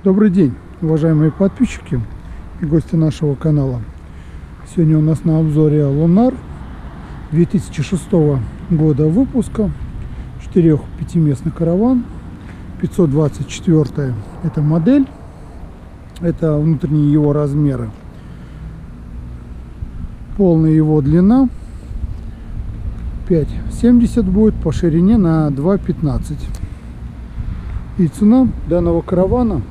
Добрый день, уважаемые подписчики и гости нашего канала. Сегодня у нас на обзоре Lunar 2006 года выпуска, 4-5-местный караван, 524 это модель, это внутренние его размеры. Полная его длина 5,70 будет, по ширине на 2,15. И цена данного каравана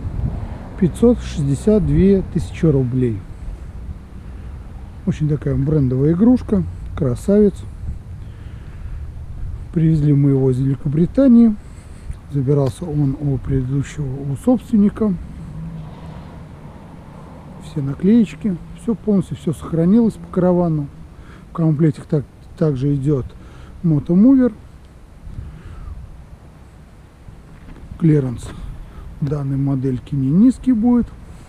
562 тысячи рублей. Очень такая брендовая игрушка, красавец. Привезли мы его из Великобритании. Забирался он у предыдущего собственника. Все наклеечки, все полностью, все сохранилось по каравану. В комплекте также идет мотомувер. Клиренс данной модельки не низкий будет.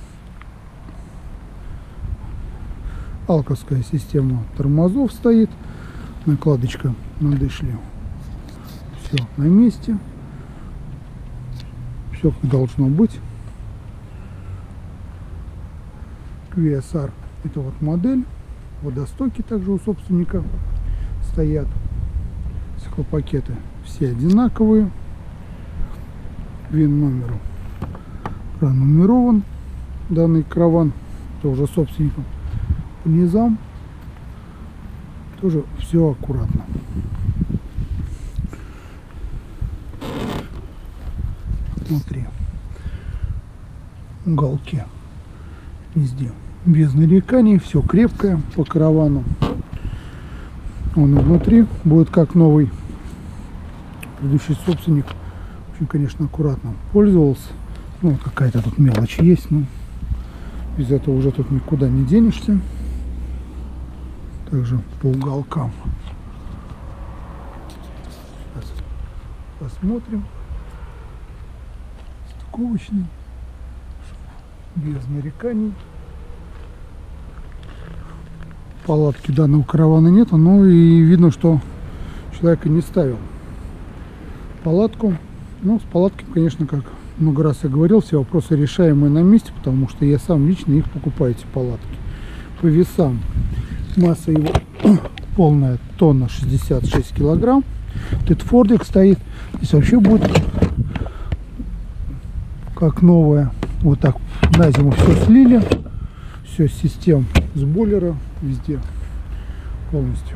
Алковская система тормозов стоит. Накладочка на дышле. Все на месте. Все как должно быть. QSR это вот модель. Водостоки также у собственника стоят. Стеклопакеты все одинаковые. ВИН номеру пронумерован данный караван, тоже собственником. По низам тоже все аккуратно. Внутри уголки везде без нареканий, все крепкое по каравану. Он и внутри будет как новый. Предыдущий собственник очень, конечно, аккуратно пользовался. Ну, какая-то тут мелочь есть, но без этого уже тут никуда не денешься. Также по уголкам. Сейчас посмотрим. Стыковочный. Без нареканий. Палатки данного каравана нет, но и видно, что человек и не ставил палатку. Ну, с палаткой, конечно, как много раз я говорил, все вопросы решаемые на месте, потому что я сам лично их покупаю, эти палатки. По весам масса его полная тонна 66 килограмм. Тетфордик стоит. Здесь вообще будет как новая. Вот так на зиму все слили. Все систем с бойлера везде полностью.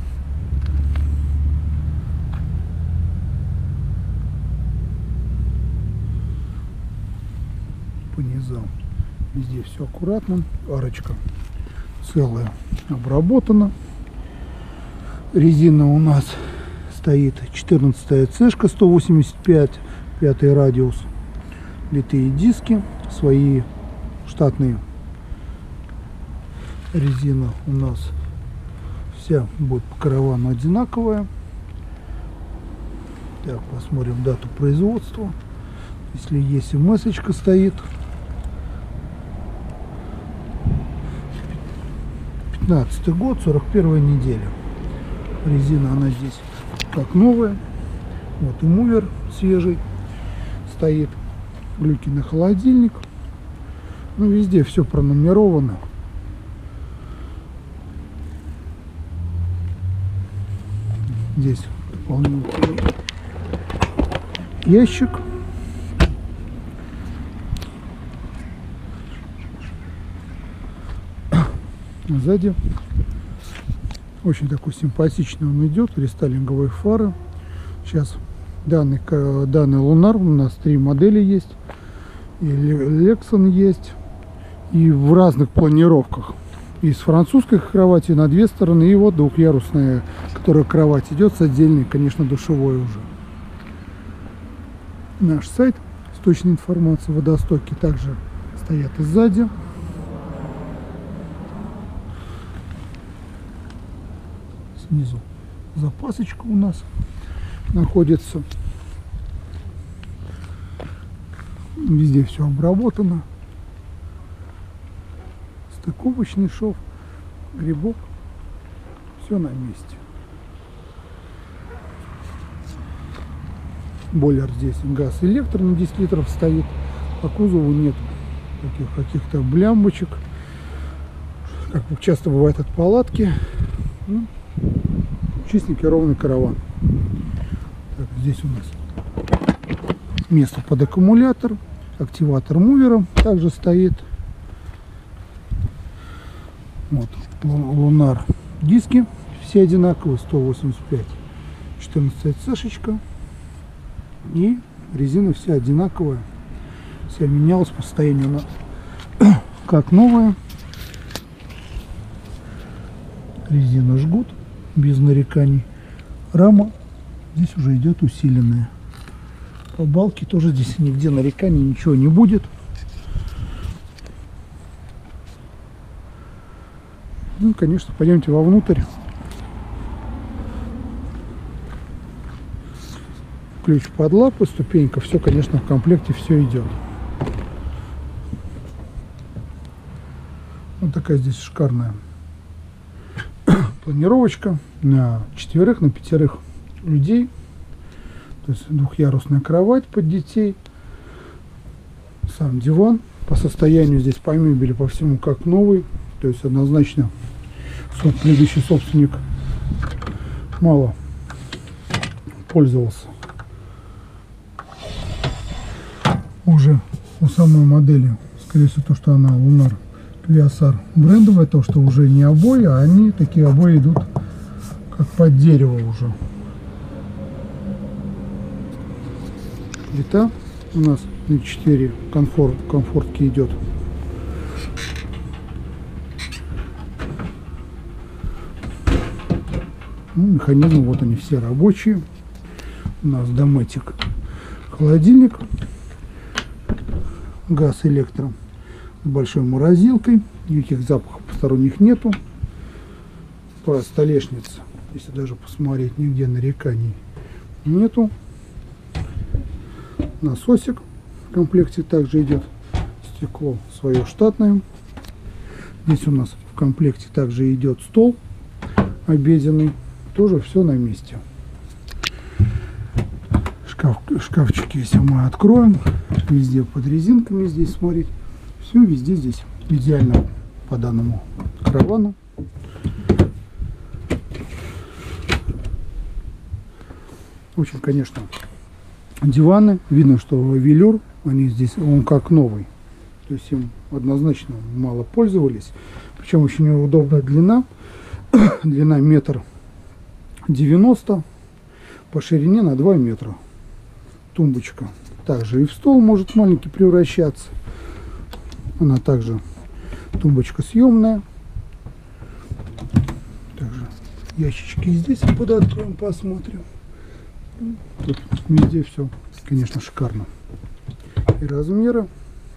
По низам везде все аккуратно. Арочка целая обработана. Резина у нас стоит 14 цешка 185, 5 радиус. Литые диски, свои штатные. Резина у нас вся будет по каравану одинаковая. Так, посмотрим дату производства. Если есть МС-очка стоит. 15 год, 41 неделя. Резина она здесь как новая. Вот и мувер свежий стоит. Люки на холодильник. Ну, везде все пронумеровано. Здесь дополнительный ящик. Сзади очень такой симпатичный он идет, рестайлинговые фары. Сейчас данный Lunar у нас 3 модели есть, и Lexan есть, и в разных планировках. И с французской кровати на 2 стороны, и вот двухъярусная, которая кровать идет с отдельной, конечно, душевой уже. Наш сайт с точной информацией. Водостоки также стоят и сзади. Снизу запасочка у нас находится. Везде все обработано. Стыковочный шов, грибок. Все на месте. Бойлер здесь газ электро на 10 литров стоит. По кузову нет таких каких-то блямбочек, как часто бывает от палатки. Ну, чистенький ровный караван. Так, здесь у нас место под аккумулятор, активатор мувера также стоит. Вот лунар диски все одинаковые, 185, 14 цешечка, и резина вся одинаковая, вся менялась по состоянию на как новая. Резина жгут без нареканий. Рама здесь уже идет усиленная. По балке тоже здесь нигде нареканий, ничего не будет. Ну, конечно, пойдемте вовнутрь. Ключ под лапы, ступенька, все, конечно, в комплекте все идет. Вот такая здесь шикарная планировочка на 4, на 5 людей. То есть двухъярусная кровать под детей. Сам диван. По состоянию здесь, по мебели, по всему как новый. То есть однозначно предыдущий собственник мало пользовался. Уже у самой модели, скорее всего, то, что она Lunar Viasar брендовая, то, что уже не обои, а они такие обои идут как под дерево уже. Плита у нас на 4 комфортки идет. Ну, механизмы вот они все рабочие. У нас Dometic холодильник, газ, электро, с большой морозилкой, никаких запахов посторонних нету. По столешнице, если даже посмотреть, нигде нареканий нету. Насосик в комплекте также идет, стекло свое штатное. Здесь у нас в комплекте также идет стол обеденный, тоже все на месте. Шкафчики, если мы откроем, везде под резинками здесь смотреть, все везде здесь идеально по данному каравану. Очень, конечно, диваны, видно, что велюр, они здесь, он как новый, то есть им однозначно мало пользовались, причем очень удобная длина, длина 1,90 м, по ширине на 2 метра. Тумбочка также и в стол может маленький превращаться. Она также тумбочка съемная. Также ящички здесь подоткроем, посмотрим. Тут везде все, конечно, шикарно. И размеры.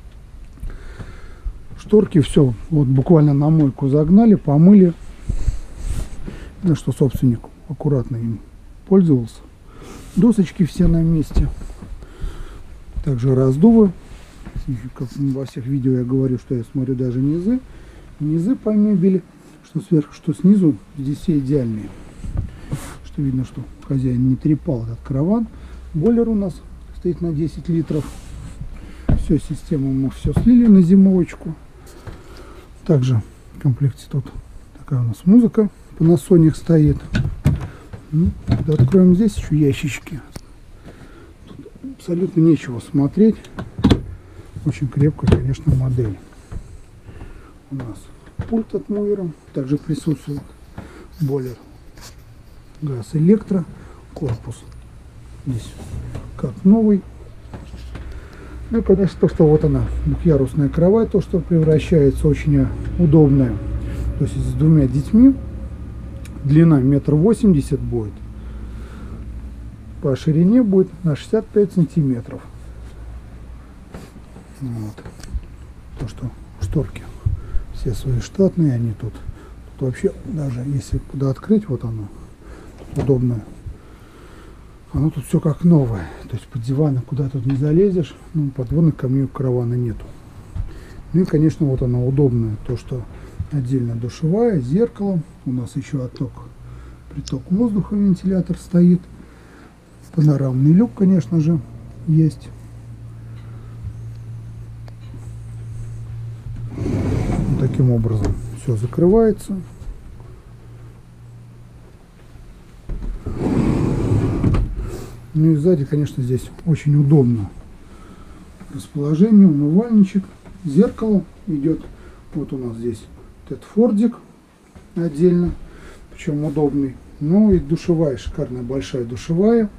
Шторки все вот буквально на мойку загнали, помыли. Видно, что собственник аккуратно им пользовался. Досочки все на месте. Также раздувы. Как во всех видео я говорю, что я смотрю даже низы. Низы по мебели, что сверху, что снизу, здесь все идеальные. Что видно, что хозяин не трепал этот караван. Бойлер у нас стоит на 10 литров. Все, систему мы все слили на зимовочку. Также в комплекте тут такая у нас музыка. Panasonic стоит. Откроем здесь еще ящички. Тут абсолютно нечего смотреть. Очень крепкая, конечно, модель. У нас пульт от мувера. Также присутствует бойлер, газ, электро. Корпус здесь как новый. Ну и, конечно, то, что вот она, двухъярусная кровать, то, что превращается очень удобная. То есть с 2 детьми. Длина 1,80 м будет. По ширине будет на 65 сантиметров. Вот. То, что шторки все свои штатные, они тут вообще, даже если куда открыть, вот оно, удобное. Оно тут все как новое. То есть под диваны куда тут не залезешь. Ну, подводных камней у каравана нету. Ну и, конечно, вот она удобная. То, что отдельно душевая, зеркало. У нас еще приток воздуха, вентилятор стоит. Панорамный люк, конечно же, есть. таким образом все закрывается. Ну и сзади, конечно, здесь очень удобно расположение, умывальничек, зеркало идет. Вот у нас здесь этот фордик отдельно, причем удобный. Ну и душевая, шикарная большая душевая.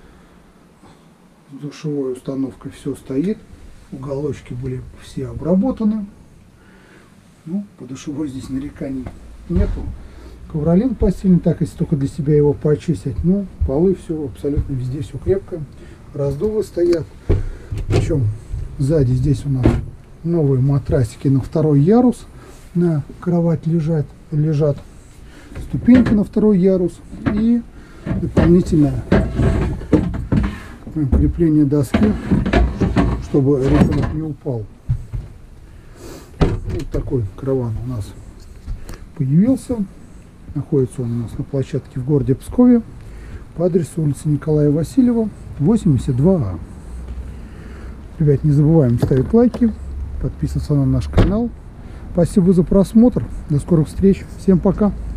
С душевой установкой все стоит. Уголочки были все обработаны. Ну, по душевой здесь нареканий нету. Ковролин постельный, так если только для себя его почистить. Ну, полы все абсолютно везде все крепко. Раздувы стоят. Причем сзади здесь у нас новые матрасики на второй ярус. На кровать лежат. Ступеньки на второй ярус. И дополнительное крепление доски, чтобы ребенок не упал. Вот такой караван у нас появился. Находится он у нас на площадке в городе Пскове по адресу улица Николая Васильева, 82А. Ребят, не забываем ставить лайки, подписываться на наш канал. Спасибо за просмотр. До скорых встреч. Всем пока.